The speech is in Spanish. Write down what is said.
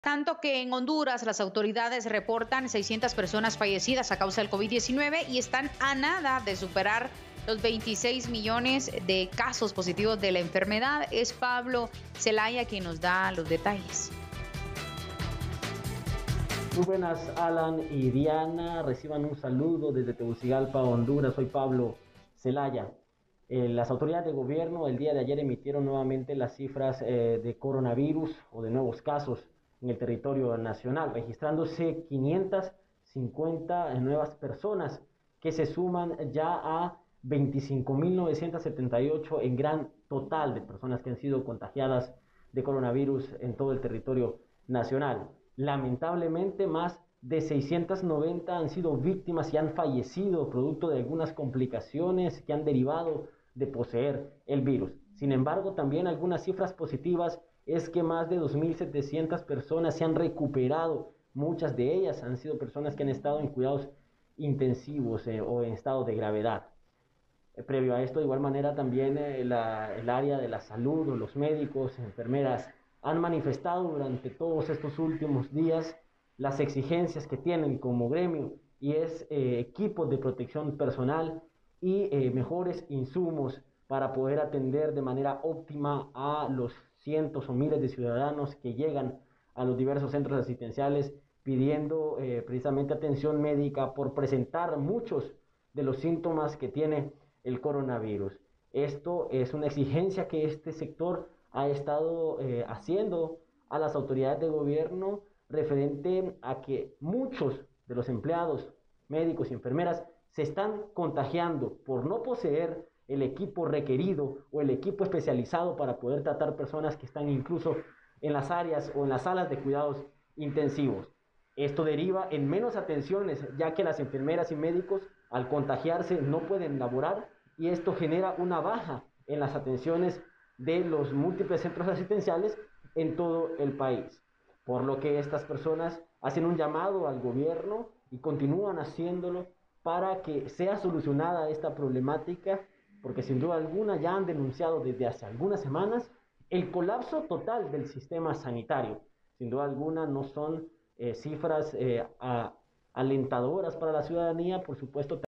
Tanto que en Honduras las autoridades reportan 600 personas fallecidas a causa del COVID-19 y están a nada de superar los 26 millones de casos positivos de la enfermedad. Es Pablo Zelaya quien nos da los detalles. Muy buenas, Alan y Diana. Reciban un saludo desde Tegucigalpa, Honduras. Soy Pablo Zelaya. Las autoridades de gobierno el día de ayer emitieron nuevamente las cifras de coronavirus o de nuevos casos en el territorio nacional, registrándose 550 nuevas personas que se suman ya a 25.978 en gran total de personas que han sido contagiadas de coronavirus en todo el territorio nacional. Lamentablemente, más de 690 han sido víctimas y han fallecido producto de algunas complicaciones que han derivado de poseer el virus. Sin embargo, también algunas cifras positivas es que más de 2.700 personas se han recuperado. Muchas de ellas han sido personas que han estado en cuidados intensivos o en estado de gravedad. Previo a esto, de igual manera, también el área de la salud, o los médicos, enfermeras, han manifestado durante todos estos últimos días las exigencias que tienen como gremio, y es equipos de protección personal y mejores insumos para poder atender de manera óptima a los cientos o miles de ciudadanos que llegan a los diversos centros asistenciales pidiendo precisamente atención médica por presentar muchos de los síntomas que tiene el coronavirus. Esto es una exigencia que este sector ha estado haciendo a las autoridades de gobierno referente a que muchos de los empleados médicos y enfermeras se están contagiando por no poseer el equipo requerido o el equipo especializado para poder tratar personas que están incluso en las áreas o en las salas de cuidados intensivos. Esto deriva en menos atenciones, ya que las enfermeras y médicos al contagiarse no pueden laborar, y esto genera una baja en las atenciones de los múltiples centros asistenciales en todo el país. Por lo que estas personas hacen un llamado al gobierno y continúan haciéndolo para que sea solucionada esta problemática, porque sin duda alguna ya han denunciado desde hace algunas semanas el colapso total del sistema sanitario. Sin duda alguna no son cifras alentadoras para la ciudadanía, por supuesto.